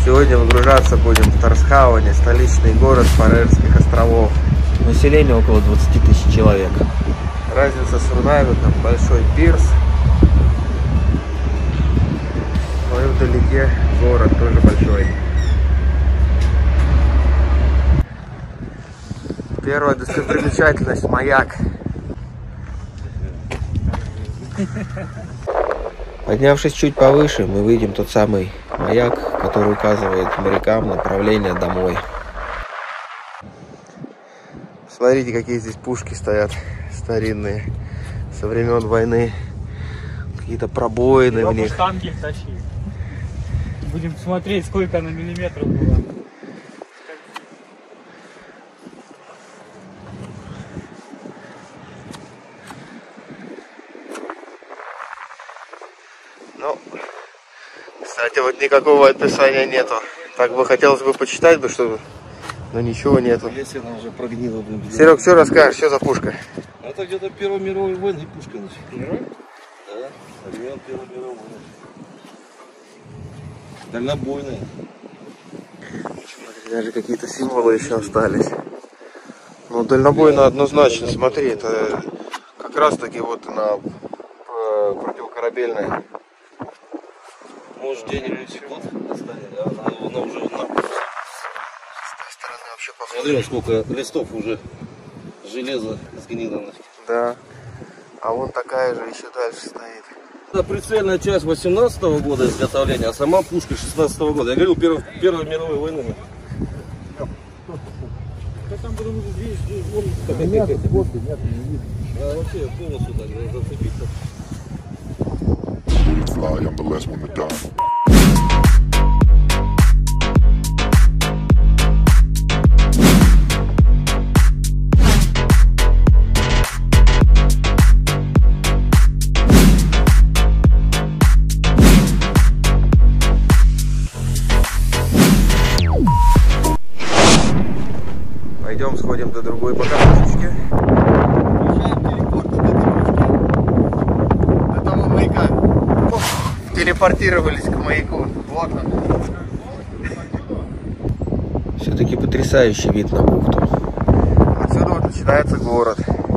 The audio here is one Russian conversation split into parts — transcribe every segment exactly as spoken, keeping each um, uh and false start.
Сегодня выгружаться будем в Торсхауэне, столичный город Фарерских островов. Население около двадцати тысяч человек. Разница с Рунави, там большой пирс. Ну и вдалеке город тоже большой. Первая достопримечательность — маяк. Поднявшись чуть повыше, мы видим тот самый маяк, который указывает морякам направление домой. Смотрите, какие здесь пушки стоят старинные, со времен войны. Какие-то пробоины в них. Штанги тащи. Будем смотреть, сколько она миллиметров было. Ну, кстати, вот никакого описания нету. Так бы хотелось бы почитать бы, чтобы, но ничего нету. Если она уже прогнила, блин. Серег, что расскажешь, что за пушка? Это где-то Первой мировой войны пушка. Первой? Да, времен Первой мировой войны. Дальнобойная. Смотри, даже какие-то символы еще остались. Ну, дальнобойная однозначно, смотри, это как раз таки вот она противокорабельная. Может, где-нибудь год останется, а она, она уже на... С той стороны вообще похоже. Смотри, сколько листов уже железо сгнило. Да. А вон такая же еще дальше стоит. Это прицельная часть восемнадцатого года изготовления, а сама пушка шестнадцатого года. Я говорил, Первой, Первой мировой войны. Там потом здесь, здесь, вон. Нет, фотки, нет, не видно. А вообще полностью так зацепиться. Fly, I'm the last one to die. Пойдем сходим до другой покатушечки. До того маяка. Телепортировались к маяку. Вот он. Все-таки потрясающий вид на бухту. Отсюда вот начинается город.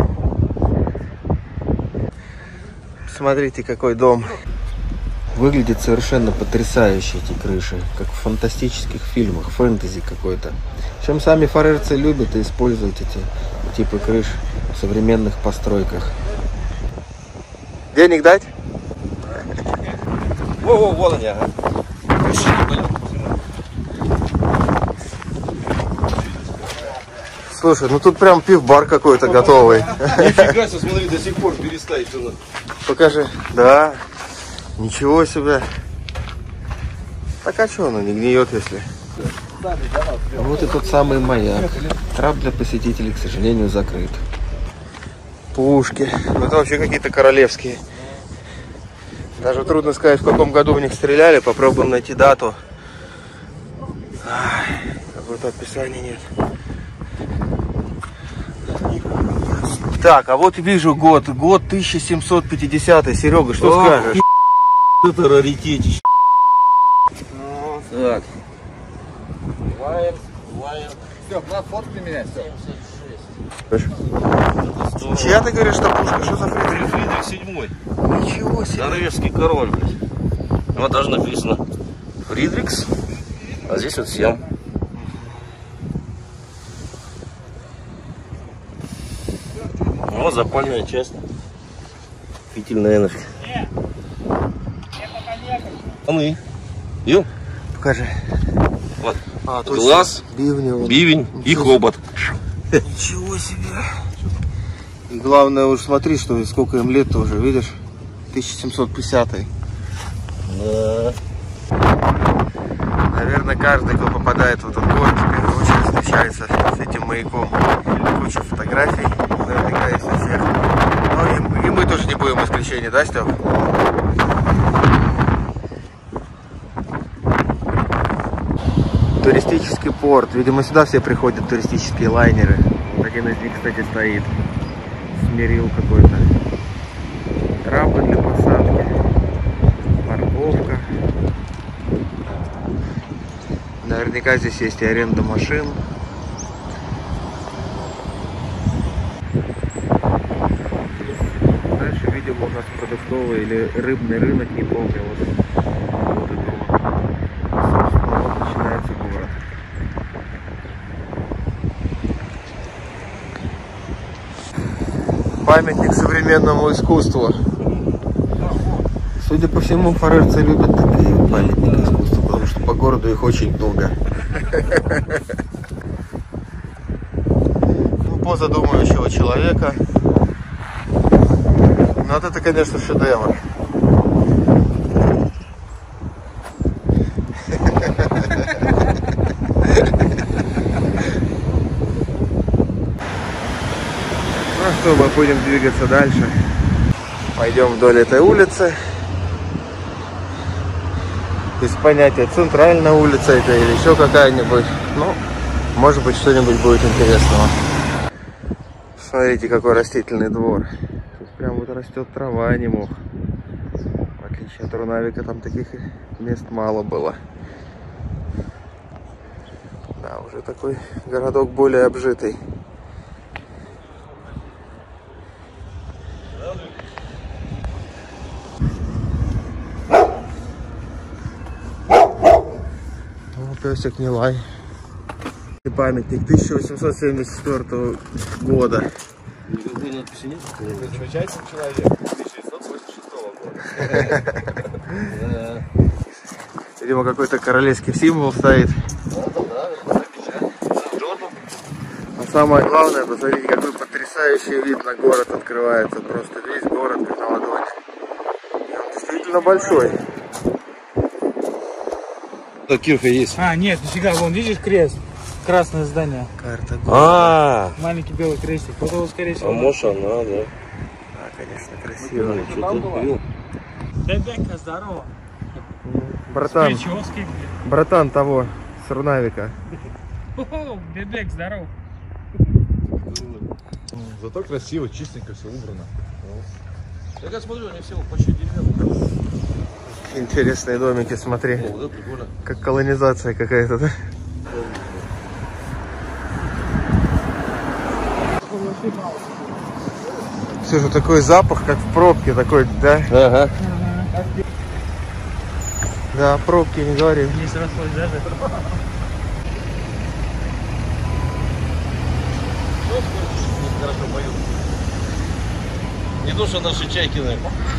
Смотрите, какой дом. Выглядит совершенно потрясающе эти крыши, как в фантастических фильмах, фэнтези какой-то. Причем сами фарерцы любят и используют эти типы крыш в современных постройках. Денег дать? Во-во, вот они, ага. Слушай, ну тут прям пив-бар какой-то готовый. Нифига себе, смотри, до сих пор перестать сюда. Покажи. Да. Ничего себе. Так а что оно не гниет, если... А вот и тот самый маяк. Трап для посетителей, к сожалению, закрыт. Пушки. Ну, это вообще какие-то королевские. Даже трудно сказать, в каком году в них стреляли. Попробуем найти дату. Какого-то описания нет. Так, а вот вижу год. Год тысяча семьсот пятидесятый. Серега, что Ох, скажешь? Это раритетище. Так. Вайер, вайер. Все, фотки меня, все. Чья ты говоришь, что пушка? Что за Фридрих? Фридрих седьмой. Ничего себе. Норвежский король, блядь. Вот даже написано Фридрикс, а здесь вот семь. Вот запальная часть. Фитильная энергия. Они. Ё? Покажи. Вот. А, Глаз, бивни, вот. бивень и хобот. Ничего себе. И главное, уж смотри, что сколько им лет тоже, видишь? тысяча семьсот пятидесятый. Да. Наверное, каждый, кто попадает в этот город, в первую очередь встречается с этим маяком. Куча фотографий, наверняка есть у всех. Ну и, и мы тоже не будем исключением, да, Стёп? Туристический порт. Видимо, сюда все приходят туристические лайнеры. Вот один из них, кстати, стоит. Смирил какой-то. Трапы для посадки. Парковка. Наверняка здесь есть и аренда машин. Дальше, видимо, у нас продуктовый или рыбный рынок, не помню. Вот, вот это вот. Собственно, вот начинается город. Памятник современному искусству. Судя по всему, фарерцы любят такие памятники искусства, потому что по городу их очень много. Ну, поза думающего человека. Ну, вот это, конечно, шедевр. Ну что, мы будем двигаться дальше. Пойдем вдоль этой улицы. Без понятия, центральная улица это или еще какая-нибудь. Ну, может быть, что-нибудь будет интересного. Смотрите, какой растительный двор. Тут прям вот растет трава, а не мох. В отличие от Рунавика, там таких мест мало было. Да, уже такой городок более обжитый. Песик не лай. Памятник тысяча восемьсот семьдесят четвёртого года. Никакой надписи нет? Замечательный человек. тысяча девятьсот восемьдесят шестого года. Видимо, какой-то королевский символ стоит. А самое главное, посмотрите, какой потрясающий вид на город открывается. Просто весь город как на ладони. И он действительно большой. Кирка есть. А, нет, нифига, вон, видишь крест? Красное здание. Карта города. А, Маленький белый крестик. Вот его, скорее всего. а может она, да? Да, конечно, красиво. Что-то Бебека, здорово. Братан, Прически. братан того, с Рунавика. О, Бебек, здорово. Зато красиво, чистенько, все убрано. Я как смотрю, они все почти деревянные. Интересные домики, смотри. О, да, прикольно. Как колонизация какая-то, да? Слушай, такой запах, как в пробке такой, да? Ага. Да, пробки, не говори. Не срослось даже. Хорошо поют. Не то, что наши Чайкины.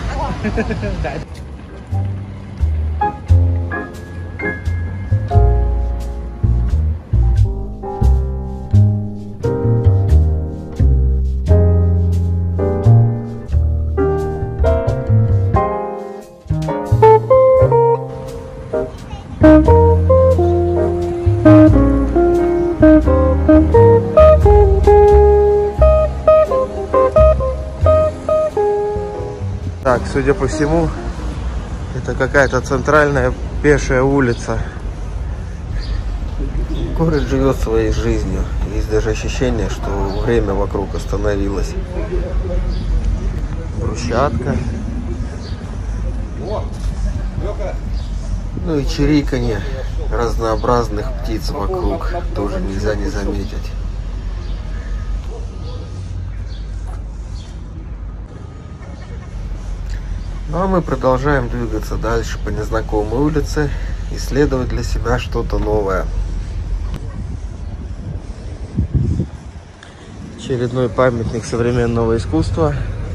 Так, судя по всему, это какая-то центральная пешая улица. Город живет своей жизнью. Есть даже ощущение, что время вокруг остановилось. Брусчатка. Ну и чириканье разнообразных птиц вокруг тоже нельзя не заметить. Ну а мы продолжаем двигаться дальше по незнакомой улице, исследовать для себя что-то новое. Очередной памятник современного искусства.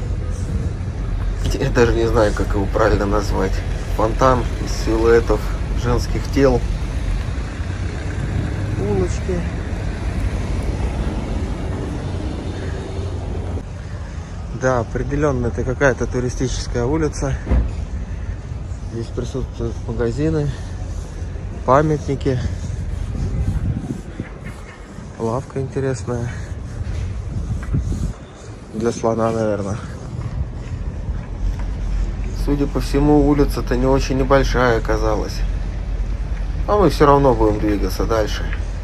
Я даже не знаю, как его правильно назвать. Фонтан из силуэтов женских тел. Улочки. Да, определенно это какая-то туристическая улица. Здесь присутствуют магазины, памятники. Лавка интересная. Для слона, наверное. Судя по всему, улица-то не очень небольшая оказалась. А мы все равно будем двигаться дальше.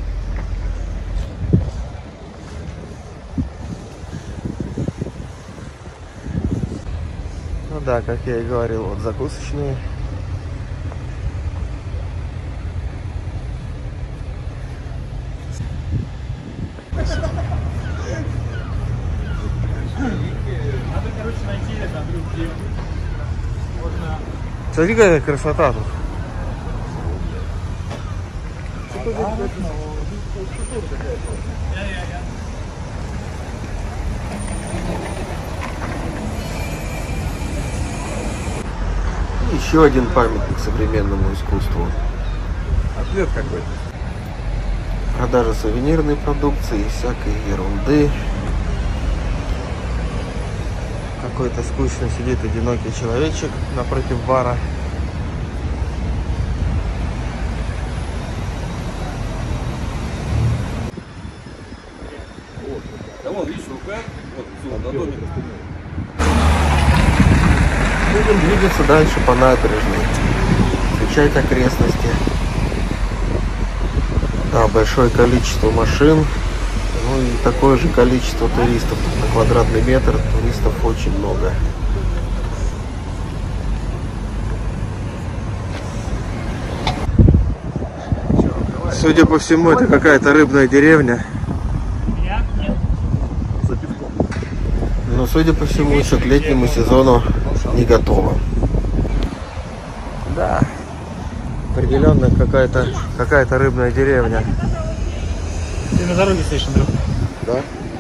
Ну да, как я и говорил, вот закусочные. Смотри, какая красота тут. Еще один памятник современному искусству. Ответ какой-то. Продажа сувенирной продукции и всякой ерунды. Какой-то скучно сидит одинокий человечек напротив бара. Да вон, видишь, рука, вот, всё, на доме. Будем двигаться дальше по набережной, изучать окрестности. Да, большое количество машин, ну и такое же количество туристов. На квадратный метр туристов очень много. Судя по всему, это какая-то рыбная деревня. Но, судя по всему, еще к летнему сезону не готово. Да, определенно какая-то какая-то рыбная деревня. Ты на дороге стоишь, Андрюх. Да?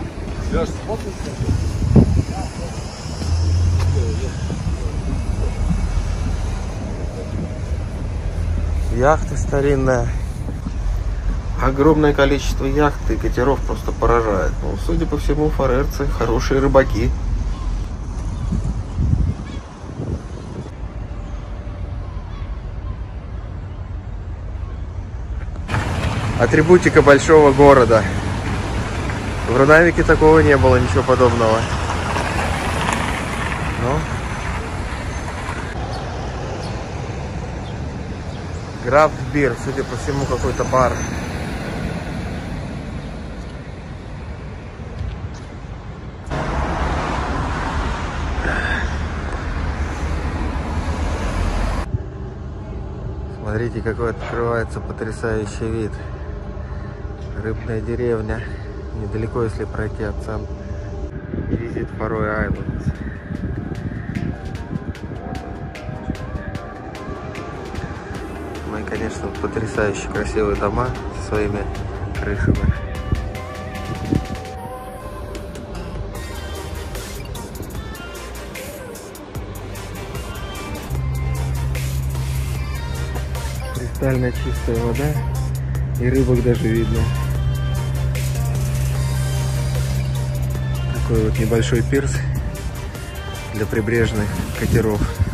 Яхта старинная. Огромное количество яхт и катеров просто поражает. Ну, судя по всему, фарерцы хорошие рыбаки. Атрибутика большого города. В Рунавике такого не было, ничего подобного. Ну. Крафт-бир, судя по всему, какой-то бар. Смотрите, какой открывается потрясающий вид. Рыбная деревня. Недалеко, если пройти от сам Visit Faroe Islands. Ну и, конечно, потрясающе красивые дома со своими крышами. Кристально чистая вода, и рыбок даже видно. Такой вот небольшой пирс для прибрежных катеров.